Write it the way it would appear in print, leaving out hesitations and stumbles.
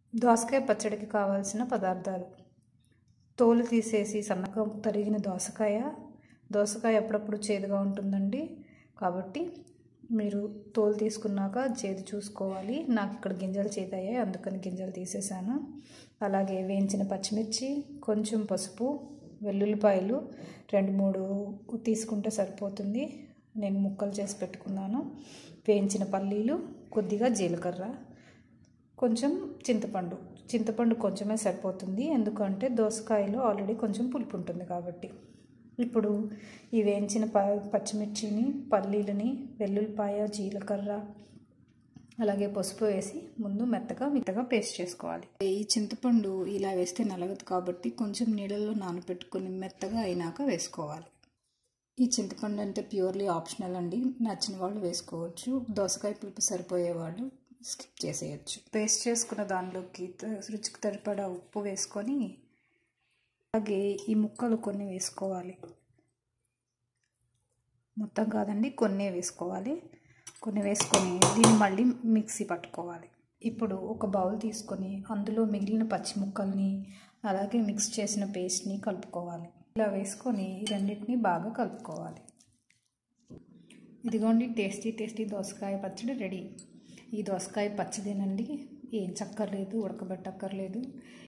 దోసకాయ పచ్చడికి కావాల్సిన పదార్థాలు: తోలు తీసేసి సన్నగా తరిగిన దోసకాయ అప్పుడప్పుడు చేదుగా ఉంటుందండి, కాబట్టి మీరు తోలు తీసుకున్నాక చేదు చూసుకోవాలి. నాకు ఇక్కడ గింజలు చేదయ్యాయి, అందుకని గింజలు తీసేసాను. అలాగే వేయించిన పచ్చిమిర్చి, కొంచెం పసుపు, వెల్లుల్లిపాయలు 2-3 తీసుకుంటే సరిపోతుంది. నేను ముక్కలు చేసి పెట్టుకున్నాను. వేయించిన పల్లీలు, కొద్దిగా జీలకర్ర, కొంచెం చింతపండు కొంచెమే సరిపోతుంది, ఎందుకంటే దోసకాయలో ఆల్రెడీ కొంచెం పులుపు ఉంటుంది కాబట్టి. ఇప్పుడు ఈ వేయించిన పచ్చిమిర్చిని, పల్లీలని, వెల్లుల్లిపాయ, జీలకర్ర అలాగే పసుపు వేసి ముందు మెత్తగా పేస్ట్ చేసుకోవాలి. ఈ చింతపండు ఇలా వేస్తే నలగదు కాబట్టి కొంచెం నీళ్ళల్లో నానబెట్టుకొని మెత్తగా అయినాక వేసుకోవాలి. ఈ చింతపండు అంటే ప్యూర్లీ ఆప్షనల్ అండి, నచ్చిన వాళ్ళు వేసుకోవచ్చు. దోసకాయ పులుపు సరిపోయేవాళ్ళు స్కిప్ చేసేయచ్చు. పేస్ట్ చేసుకున్న దానిలోకి రుచికి సరిపడా ఉప్పు వేసుకొని, అలాగే ఈ ముక్కలు కొన్ని వేసుకోవాలి. మొత్తం కాదండి, కొన్ని వేసుకోవాలి. కొన్ని వేసుకొని దీన్ని మళ్ళీ మిక్సీ పట్టుకోవాలి. ఇప్పుడు ఒక బౌల్ తీసుకొని అందులో మిగిలిన పచ్చి ముక్కల్ని అలాగే మిక్స్ చేసిన పేస్ట్ని కలుపుకోవాలి. ఇలా వేసుకొని రెండింటిని బాగా కలుపుకోవాలి. ఇదిగోండి, టేస్టీ దోసకాయ పచ్చడి రెడీ. ఈ దోసకాయ పచ్చదేనండి, ఏం చక్కర్లేదు, ఉడకబెట్టక్కర్లేదు.